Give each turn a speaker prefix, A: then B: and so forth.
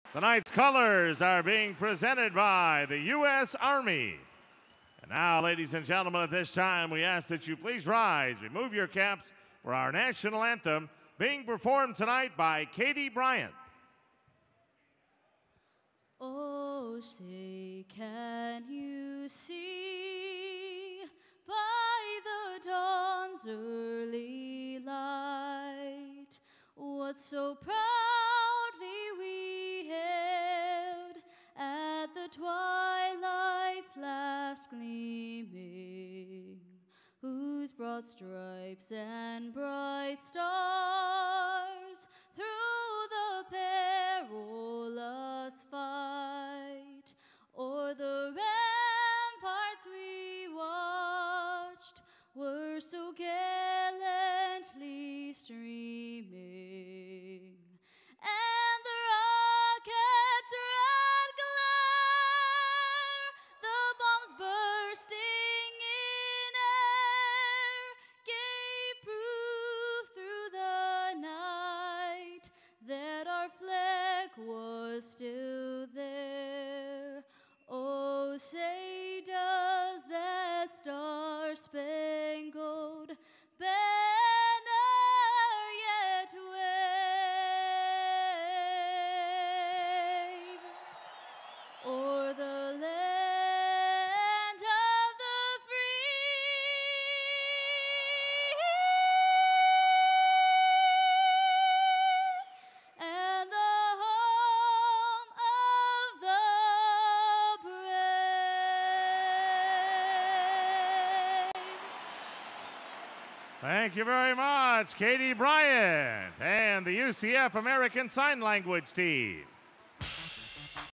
A: Tonight's colors are being presented by the U.S. Army. And now, ladies and gentlemen, at this time, we ask that you please rise, remove your caps for our national anthem being performed tonight by Katie Bryant.
B: Oh, say, can you see by the dawn's early light what so proudly we hailed at the twilight's last gleaming, whose broad stripes and bright stars through the perilous fight o'er the ramparts we watched were so gallantly streaming, and the rocket's red glare, the bombs bursting in air, gave proof through the night that our flag was still there. Oh, say does that star-spangled banner yet wave o'er the land of the free and the home of the brave.
A: Thank you very much, Katie Bryant and the UCF American Sign Language team.